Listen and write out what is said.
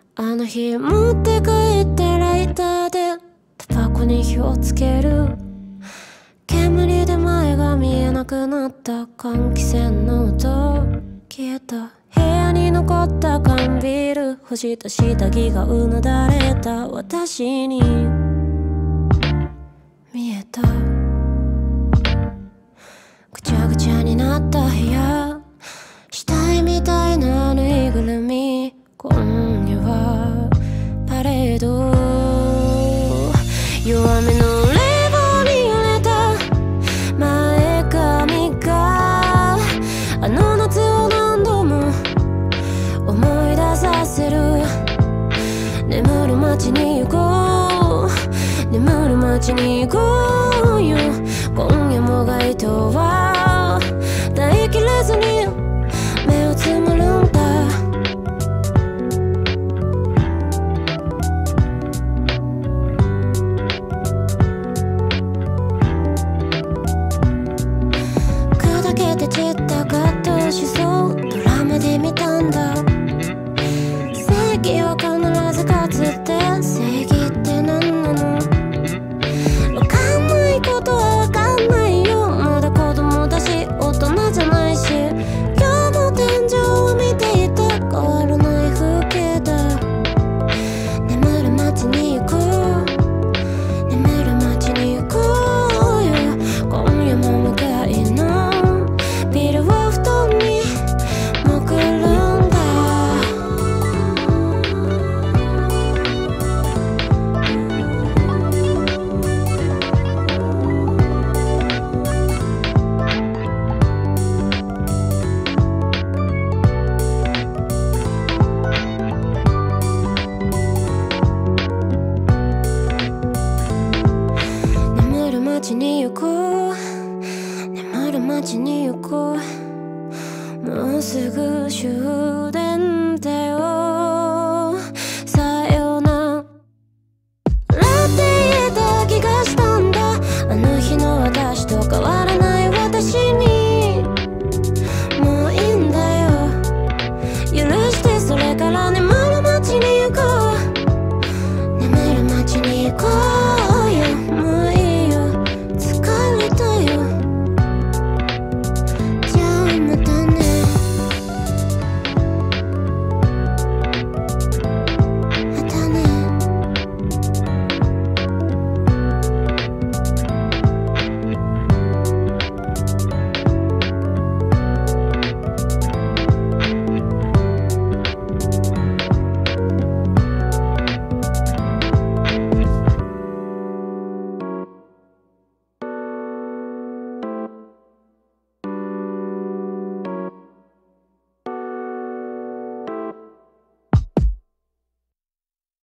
あの日持って帰ったライターでタバコに火をつける。煙で前が見えなくなった換気扇の音消えた。部屋に残った缶ビール干した下着がうなだれた私に見えた。ぐちゃぐちゃになった部屋、死体みたいなぬいぐるみ。今夜はパレード、弱めのレバーに揺れた前髪があの夏を何度も思い出させる。眠る街に行こう、眠る街に行こうよ。今夜も街灯は